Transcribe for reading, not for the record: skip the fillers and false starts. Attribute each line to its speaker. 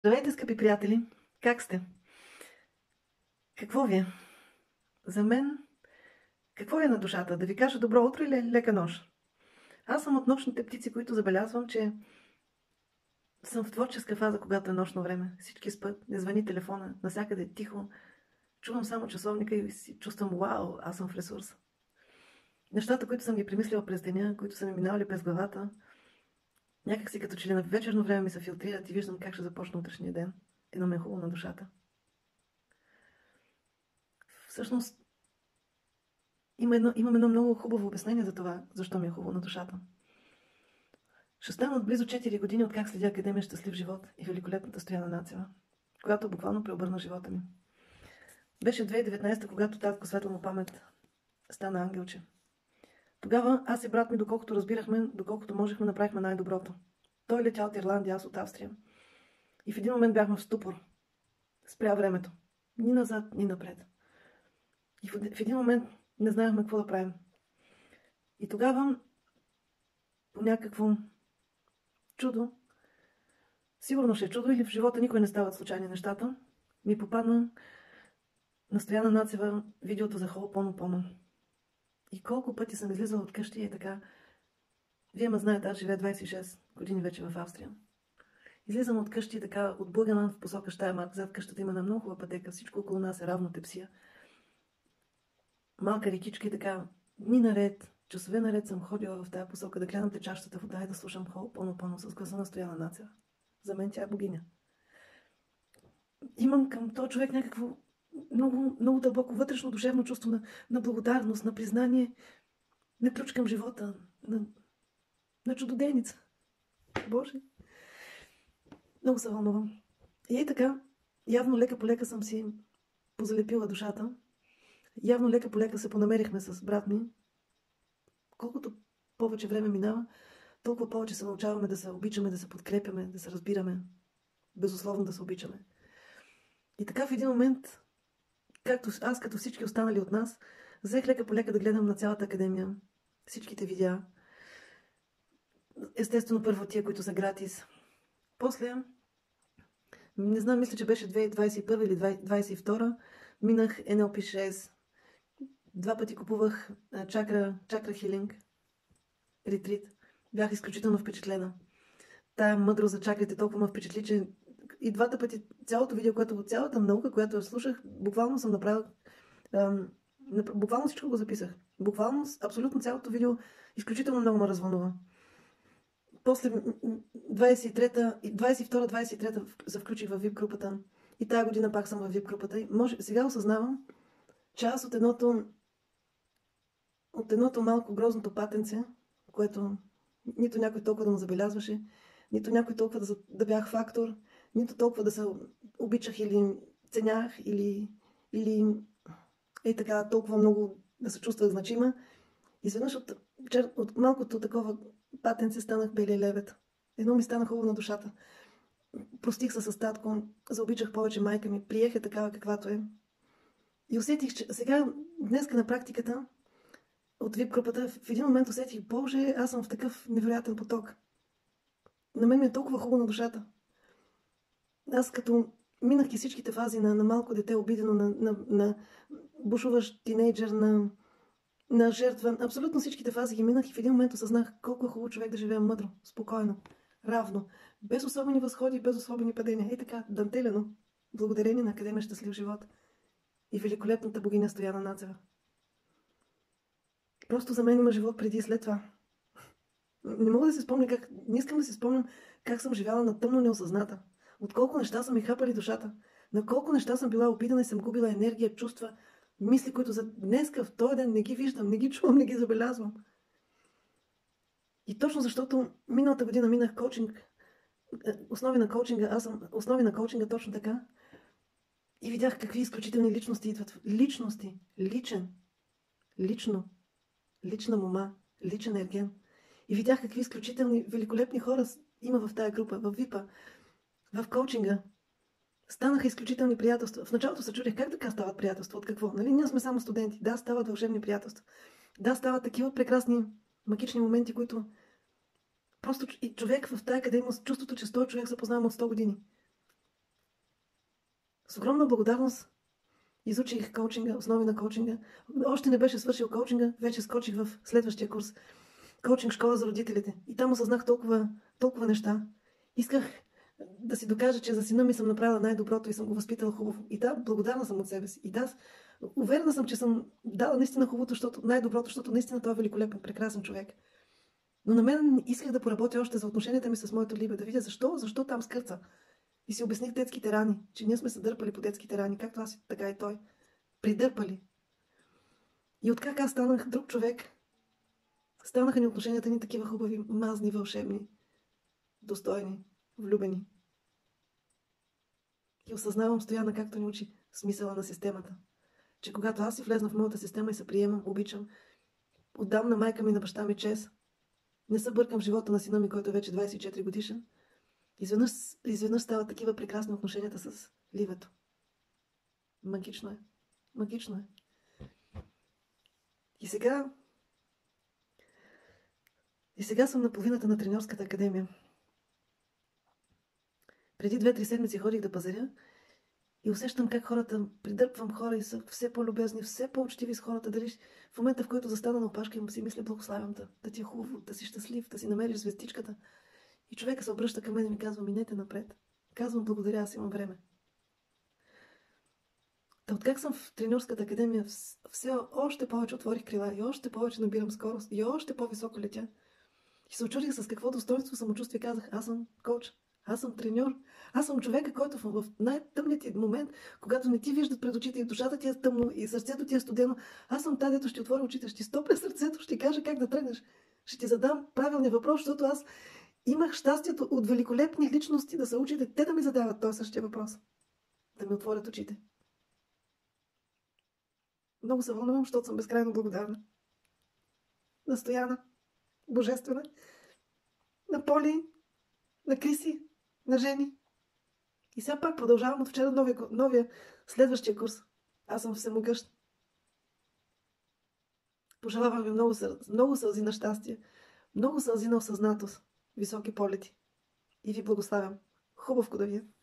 Speaker 1: Здравейте, скъпи приятели! Как сте? Какво ви е? За мен, какво е на душата? Да ви кажа добро утро или лека нощ? Аз съм от нощните птици, които забелязвам, че съм в творческа фаза, когато е нощно време. Всички спят, не звъни телефона, насякъде е тихо. Чувам само часовника и си чувствам, вау, аз съм в ресурс. Нещата, които съм ги примислила през деня, които са ми минавали през главата, някак си като че ли на вечерно време ми се филтрират и виждам как ще започна утрешния ден. Едно ме е хубаво на душата. Всъщност, имам едно много хубаво обяснение за това, защо ми е хубаво на душата. Ще станат близо 4 години от как следя Академия Щастлив живот и великолепната Стояна Нацева, която буквално преобърна живота ми. Беше 2019, когато татко светла му памет стана ангелче. Тогава аз и брат ми, доколкото разбирахме, доколкото можехме, направихме най-доброто. Той летя от Ирландия, аз от Австрия. И в един момент бяхме в ступор. Спря времето. Ни назад, ни напред. И в един момент не знаехме какво да правим. И тогава по някакво чудо, сигурно ще е чудо или в живота никой не стават случайни нещата, ми попадна на Стояна Нацева видеото за Хо'опонопоно. И колко пъти съм излизала от къщи и така. Вие ме знаете, аз живея 26 години вече в Австрия. Излизам от къщи така отблъгана в посока Щайрмарк. Зад къщата има една много хубава пътека. Всичко около нас е равно тепсия. Малка рекичка и така. Дни наред, часове наред съм ходила в тази посока да гледам течащата вода и да слушам Хо'опонопоно с гласа на Стояна Нацева. За мен тя е богиня. Имам към този човек някакво много, много дълбоко вътрешно душевно чувство на благодарност, на признание, на ключ към живота, на чудодейница. Боже! Много се вълнувам. И ей така, явно лека по лека съм си позалепила душата. Явно лека по лека се понамерихме с брат ми. Колкото повече време минава, толкова повече се научаваме да се обичаме, да се подкрепяме, да се разбираме. Безусловно да се обичаме. И така в един момент, както аз, като всички останали от нас, взех лека по лека да гледам на цялата академия. Всичките видеа. Естествено, първо тия, които са гратис. После, не знам, мисля, че беше 2021 или 2022, минах NLP 6. 2 пъти купувах чакра хилинг, ретрит. Бях изключително впечатлена. Тая мъдрост за чакрите толкова ме впечатли, че и 2 пъти цялото видео, което цялата наука, която я слушах, буквално съм направила. Буквално всичко го записах. Буквално, абсолютно цялото видео изключително много ме развълнува. После 22-23 се включих в VIP групата. И тая година пак съм в VIP групата. Сега осъзнавам, че аз от едното малко грозното патенце, което нито някой толкова да ме забелязваше, нито някой толкова да бях фактор, нито толкова да се обичах или ценях, или така толкова много да се чувствах значима. Изведнъж от малкото такова патенце станах белия лебед. Едно ми стана хубаво на душата. Простих се с татко, заобичах повече майка ми, приех такава каквато е. И усетих, че сега, днеска на практиката, от VIP групата, в един момент усетих, Боже, аз съм в такъв невероятен поток. На мен ми е толкова хубаво на душата. Аз като минах и всичките фази на малко дете обидено, на бушуващ тинейджър, на жертва, абсолютно всичките фази ги минах и в един момент осъзнах колко е хубаво човек да живее мъдро, спокойно, равно, без особени възходи, без особени падения. Така, дантелено, благодарение на Академия Щастлив живот и великолепната богиня Стояна Нацева. Просто за мен има живот преди и след това. Не мога да се спомня не искам да си спомням как съм живяла на тъмно неосъзната. От колко неща са ми хапали душата. На колко неща съм била обидена и съм губила енергия, чувства, мисли, които за днеска, в този ден не ги виждам, не ги чувам, не ги забелязвам. И точно защото миналата година минах коучинг, основи на коучинга, аз съм основи на коучинга точно така, и видях какви изключителни личности идват. Личности, лична мома, личен ерген. И видях какви изключителни, великолепни хора има в тая група, в VIP-а, в коучинга. Станаха изключителни приятелства. В началото се чудех как така стават приятелства, от какво? Нали? Ние сме само студенти. Да, стават вълшебни приятелства. Да, стават такива прекрасни, магични моменти, които просто и човек в тая академия с чувството, че 100 човек се познавам от 100 години. С огромна благодарност изучих коучинга, основи на коучинга. Още не беше свършил коучинга, вече скочих в следващия курс. Коучинг школа за родителите. И там осъзнах толкова неща. Исках да си докажа, че за сина ми съм направила най-доброто и съм го възпитала хубаво. И да, благодарна съм от себе си. И да, уверена съм, че съм дала наистина хубавото, най-доброто, защото наистина той е великолепен, прекрасен човек. Но на мен исках да поработя още за отношенията ми с моето Либе, да видя защо там скърца. И си обясних детските рани, че ние сме се дърпали по детските рани, както аз, така и той. Придърпали. И откак аз станах друг човек, станаха ни отношенията ни такива хубави, мазни, вълшебни, достойни, влюбени. И осъзнавам, Стояна, както ни учи смисъла на системата. Че когато аз си влезна в моята система и се приемам, обичам, отдам на майка ми и на баща ми чест, не се бъркам в живота на сина ми, който е вече 24 годишен, изведнъж стават такива прекрасни отношенията с Ливето. Магично е. Магично е. И сега съм на половината на треньорската академия. Преди 2-3 седмици ходих да пазаря и усещам как придърпвам хора и са все по-любезни, все по-учтиви с хората. Дали в момента, в който застана на опашка и му си мисля, благославям те, да ти е хубаво, да си щастлив, да си намериш звездичката. И човека се обръща към мен и ми казва, минете напред. Казвам, благодаря, аз имам време. Та откак съм в треньорската академия, все още повече отворих крила и още повече набирам скорост и още по-високо летя. И се очудих с какво достоинство, самочувствие казах, аз съм коуч, аз съм треньор, аз съм човека, който в най-тъмният ти момент, когато не ти виждат пред очите и душата ти е тъмно и сърцето ти е студено, аз съм тази, дето ще отворя очите, ще стопля сърцето, ще ти кажа как да тръгнеш, ще ти задам правилния въпрос, защото аз имах щастието от великолепни личности да се учите, те да ми задават този същия въпрос, да ми отворят очите. Много се вълнувам, защото съм безкрайно благодарна. На Стояна, божествена, на Поли, на Криси, на Жени. И сега пак продължавам от вчера новия следващия курс. Аз съм всемогъщ. Пожелавам ви много сълзи на щастие, много сълзи на осъзнатост, високи полети. И ви благославям. Хубавко да ви е.